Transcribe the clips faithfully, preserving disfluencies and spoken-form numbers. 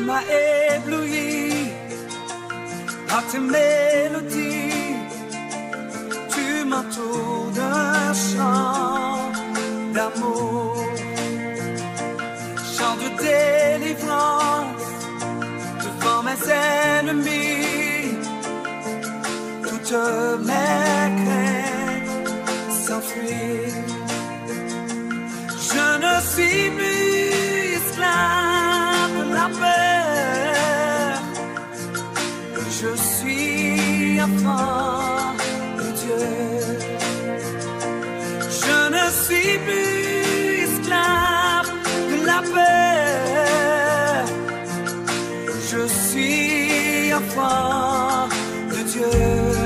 m'as ébloui par tes mélodies. Tu m'entoures d'un chant d'amour, chant de délivrance devant mes ennemis. Toutes mes craintes s'enfuient. Je ne suis plus esclave de la peur. Je suis enfant de Dieu. Je ne suis plus esclave de la peur. Je suis enfant de Dieu.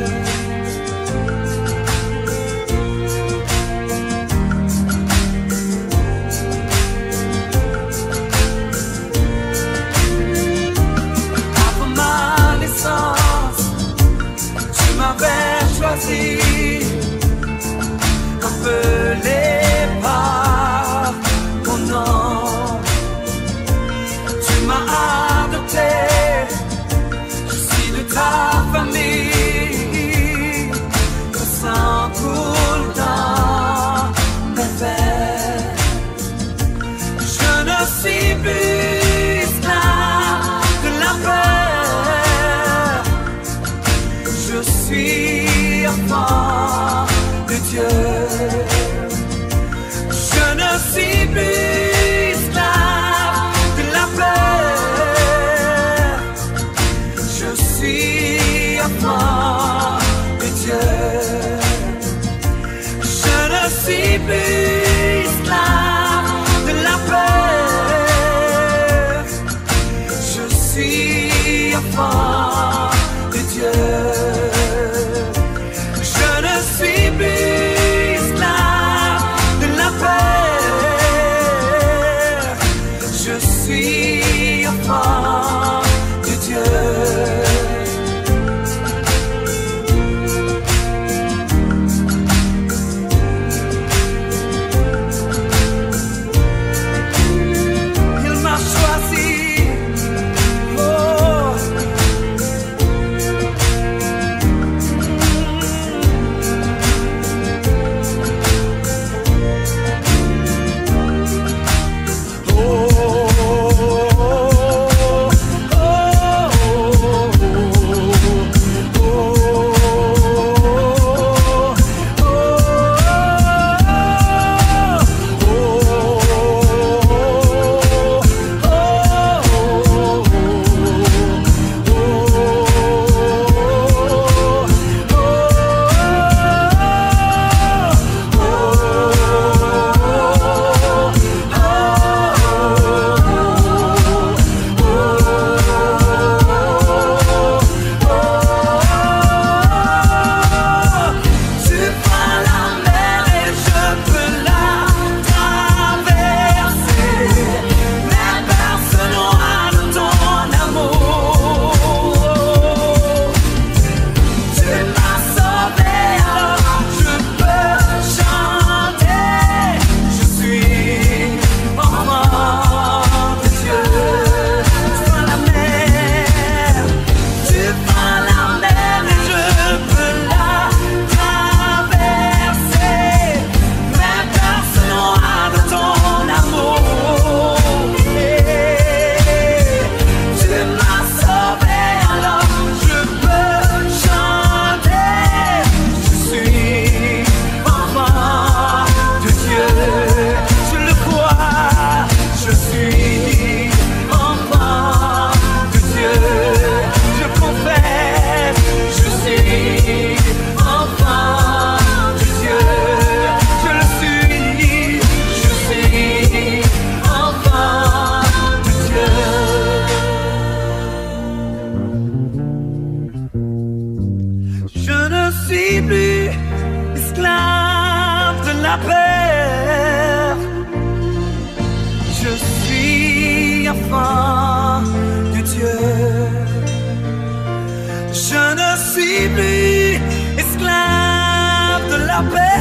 Choisi, appelé par mon nom. Tu m'as adopté, je suis de ta famille. Le sang coule dans mes veines. Je ne suis plus esclave de la peur. Je suis enfant de Dieu. Je ne suis plus esclave de la peur. Je suis enfant de Dieu. Je ne suis plus esclave de la peur. Je suis enfant de Dieu. Je suis enfant de Dieu. Je ne suis plus esclave de la paix.